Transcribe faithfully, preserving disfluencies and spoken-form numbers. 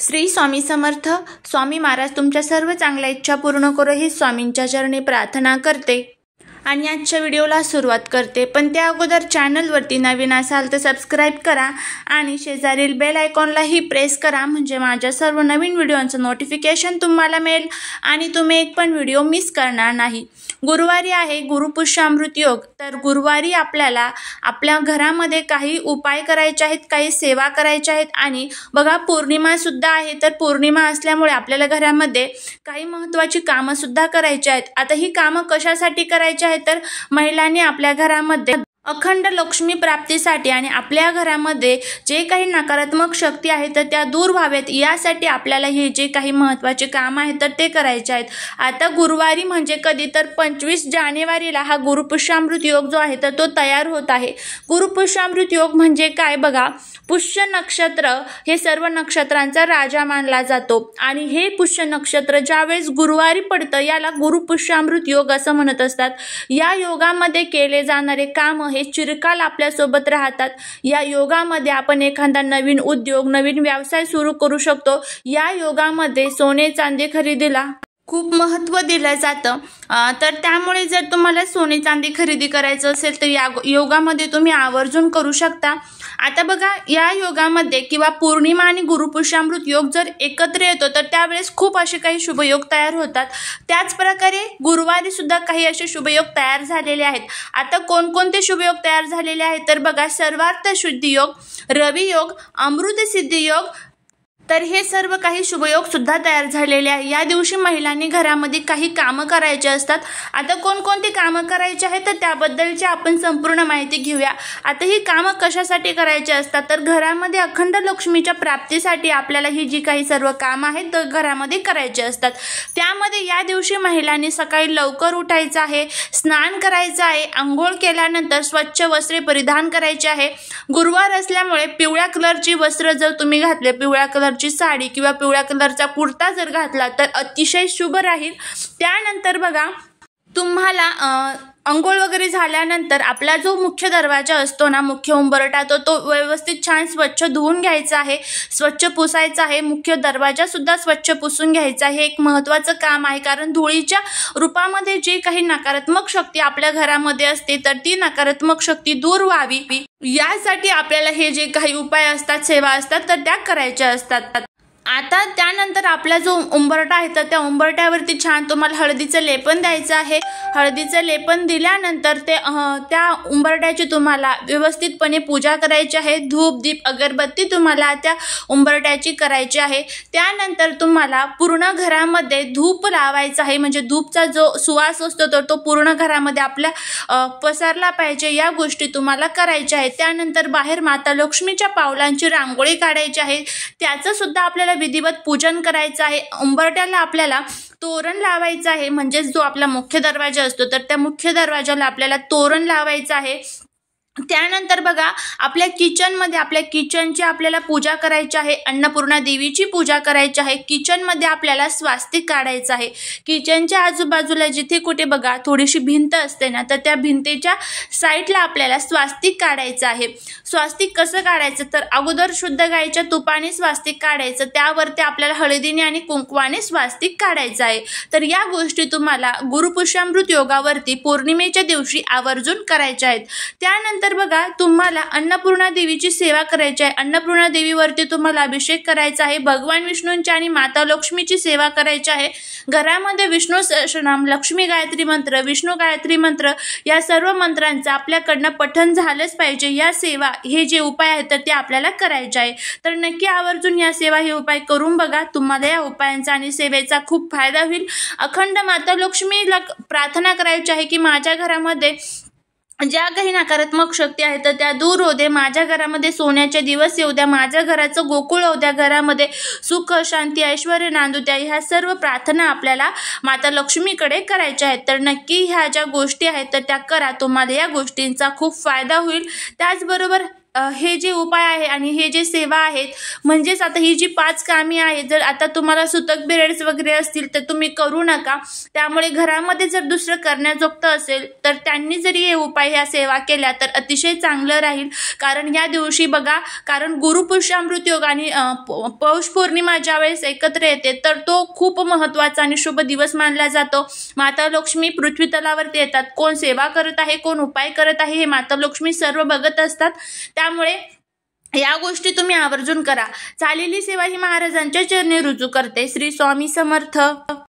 श्री स्वामी समर्थ. स्वामी महाराज तुमच्या सर्व चांगल्या इच्छा पूर्ण करो ही स्वामींच्या चरणी प्रार्थना करते आणि आजच्या व्हिडिओला सुरुवात करते. पण त्या अगोदर चॅनलवरती नवीन असाल तर सबस्क्राईब करा आणि शेजारील बेल आयकॉनलाही प्रेस करा, म्हणजे माझ्या सर्व नवीन व्हिडिओंचं नोटिफिकेशन तुम्हाला मिळेल आणि तुम्ही एक पण व्हिडिओ मिस करणार नाही. गुरुवारी आहे गुरुपुष्यामृत योग. तर गुरुवारी आपल्याला आपल्या घरामध्ये काही उपाय करायचे आहेत, काही सेवा करायच्या आहेत आणि बघा पौर्णिमा सुद्धा आहे. तर पौर्णिमा असल्यामुळे आपल्याला घरामध्ये काही महत्त्वाची कामं सुद्धा करायची आहेत. आता ही कामं कशासाठी करायची आहेत तर महिलांनी आपल्या घरामध्ये अखंड लक्ष्मी प्राप्तीसाठी आणि आपल्या घरामध्ये जे काही नकारात्मक शक्ती आहेत तर त्या दूर व्हाव्यात यासाठी आपल्याला हे जे काही महत्त्वाचे काम आहेत तर ते करायचे आहेत. आता गुरुवारी म्हणजे कधी तर पंचवीस जानेवारीला हा गुरुपुष्यामृत योग जो आहे तर तो तयार होत आहे. गुरुपुष्यामृत योग म्हणजे काय बघा, पुष्य नक्षत्र हे सर्व नक्षत्रांचा राजा मानला जातो आणि हे पुष्य नक्षत्र ज्यावेळेस गुरुवारी पडतं याला गुरुपुष्यामृत योग असं म्हणत असतात. या योगामध्ये केले जाणारे काम हे चिरकाल आपल्यासोबत राहतात. या योगामध्ये आपण एखादा नवीन उद्योग, नवीन व्यवसाय सुरू करू शकतो. या योगामध्ये सोने चांदी खरेदीला खूप महत्त्व दिलं जातं. तर त्यामुळे जर तुम्हाला सोने चांदी खरेदी करायचं असेल तर या योगामध्ये तुम्ही आवर्जून करू शकता. आता बघा या योगामध्ये किंवा पौर्णिमा आणि गुरुपुष्यामृत योग जर एकत्र येतो तर त्यावेळेस खूप असे काही शुभयोग तयार होतात. त्याच प्रकारे गुरुवारी सुद्धा काही असे शुभयोग तयार झालेले आहेत. आता कोणकोणते शुभयोग तयार झालेले आहेत तर बघा, सर्वार्थ शुद्धी योग, रवी योग, अमृत सिद्धी योग. तर हे सर्व काही शुभयोग सुद्धा तयार झालेले आहे. या दिवशी महिलांनी घरामध्ये काही कामं करायचे असतात. आता कोणकोणती कामं करायची आहेत तर त्याबद्दलची आपण संपूर्ण माहिती घेऊया. आता ही कामं कशासाठी करायची असतात तर घरामध्ये अखंड लक्ष्मीच्या प्राप्तीसाठी आपल्याला ही जी काही सर्व कामं आहेत तर घरामध्ये करायची असतात. त्यामध्ये या दिवशी महिलांनी सकाळी लवकर उठायचं आहे, स्नान करायचं आहे, आंघोळ केल्यानंतर स्वच्छ वस्त्रे परिधान करायचे आहे. गुरुवार असल्यामुळे पिवळ्या कलरची वस्त्र जर तुम्ही घातले, पिवळ्या कलर साडी किंवा पिवळ्या कलरचा कुर्ता जर घातला तर अतिशय शुभ राहील. त्यानंतर बघा तुम्हाला अंघोळ वगैरे झाल्यानंतर आपला जो मुख्य दरवाजा असतो ना, मुख्य उंबरठा, तो तो व्यवस्थित छान स्वच्छ धुवून घ्यायचा आहे, स्वच्छ पुसायचा आहे. मुख्य दरवाजा सुद्धा स्वच्छ पुसून घ्यायचा आहे. एक महत्त्वाचं काम आहे, कारण धुळीच्या रूपामध्ये जे काही नकारात्मक शक्ती आपल्या घरामध्ये असते तर ती नकारात्मक शक्ती दूर व्हावी यासाठी आपल्याला हे जे काही उपाय असतात, सेवा असतात तर त्या करायच्या असतात. आता त्यानंतर आपला जो उंबरठा आहे तर त्या उंबरठ्यावरती छान तुम्हाला हळदीचं लेपन द्यायचं आहे. हळदीचं लेपन दिल्यानंतर ते त्या उंबरठ्याची तुम्हाला व्यवस्थितपणे पूजा करायची आहे. धूप दीप अगरबत्ती तुम्हाला त्या उंबरठ्याची करायची आहे. त्यानंतर तुम्हाला पूर्ण घरामध्ये धूप लावायचा आहे, म्हणजे धूपचा जो सुवास असतो तर तो पूर्ण घरामध्ये आपल्या पसरला पाहिजे. या गोष्टी तुम्हाला करायच्या आहेत. त्यानंतर बाहेर माता लक्ष्मीच्या पावलांची रांगोळी काढायची आहे. त्याचं सुद्धा आपल्याला विधिवत पूजन करायचं आहे. उंबरठ्याला आपल्याला तोरण लावायचं आहे, म्हणजे जो आपला मुख्य दरवाजा असतो तर त्या मुख्य दरवाजाला आपल्याला तोरण लावायचं आहे. त्यानंतर बघा आपल्या किचनमध्ये आपल्या किचनची आपल्याला पूजा करायची आहे. अन्नपूर्णा देवीची पूजा करायची आहे. किचनमध्ये आपल्याला स्वास्तिक काढायचं आहे. किचनच्या आजूबाजूला जिथे कुठे बघा थोडीशी भिंत असते ना, तर त्या भिंतीच्या साईडला आपल्याला स्वास्तिक काढायचं आहे. स्वास्तिक कसं काढायचं तर अगोदर शुद्ध गाईच्या तुपाने स्वास्तिक काढायचं, त्यावरती आपल्याला हळदीने आणि कुंकवाने स्वास्तिक काढायचं आहे. तर या गोष्टी तुम्हाला गुरुपुष्यामृत योगावरती पौर्णिमेच्या दिवशी आवर्जून करायच्या आहेत. त्यानंतर तर बघा तुम्हाला अन्नपूर्णा देवीची सेवा करायची आहे. अन्नपूर्णा देवीवरती तुम्हाला अभिषेक करायचा आहे. भगवान विष्णूंची आणि माता लक्ष्मीची सेवा करायची आहे. घरामध्ये विष्णू सहस्रनाम, लक्ष्मी गायत्री मंत्र, विष्णू गायत्री मंत्र या सर्व मंत्रांचं आपल्याकडनं पठण झालंच पाहिजे. या सेवा हे जे उपाय आहेत तर ते आपल्याला करायचे आहे. तर नक्की आवर्जून या सेवा हे उपाय करून बघा. तुम्हाला या उपायांचा आणि सेवेचा खूप फायदा होईल. अखंड माता लक्ष्मीला प्रार्थना करायची आहे की माझ्या घरामध्ये ज्या काही नकारात्मक शक्ती आहेत तर त्या दूर होऊ दे. माझ्या घरामध्ये सोन्याचे दिवस येऊ द्या. माझ्या घराचं गोकुळ होऊ द्या. घरामध्ये सुख शांती ऐश्वर्य नांदू द्या. ह्या सर्व प्रार्थना आपल्याला माता लक्ष्मीकडे करायच्या आहेत. तर नक्की ह्या ज्या गोष्टी आहेत तर त्या करा. तुम्हाला या गोष्टींचा खूप फायदा होईल. त्याचबरोबर हे जे उपाय आहे आणि हे जे सेवा आहेत, म्हणजेच आता ही जी पाच कामे आहेत, जर आता तुम्हाला सुतक पिरियड्स वगैरे असतील तर तुम्ही करू नका. त्यामुळे घरामध्ये जर दुसरं करण्याजोगतं असेल तर त्यांनी जरी हे उपाय ह्या सेवा केल्या तर अतिशय चांगलं राहील. कारण या दिवशी बघा, कारण गुरुपुष्यामृत योग आणि पौष पौर्णिमा ज्यावेळेस एकत्र येते तर तो खूप महत्त्वाचा आणि शुभ दिवस मानला जातो. माता लक्ष्मी पृथ्वी तलावरती येतात. कोण सेवा करत आहे, कोण उपाय करत आहे, हे माता लक्ष्मी सर्व बघत असतात. त्यामुळे या गोष्टी तुम्ही आवर्जून करा. झालेली सेवा ही महाराजांच्या चरणी रुजू करते. श्री स्वामी समर्थ.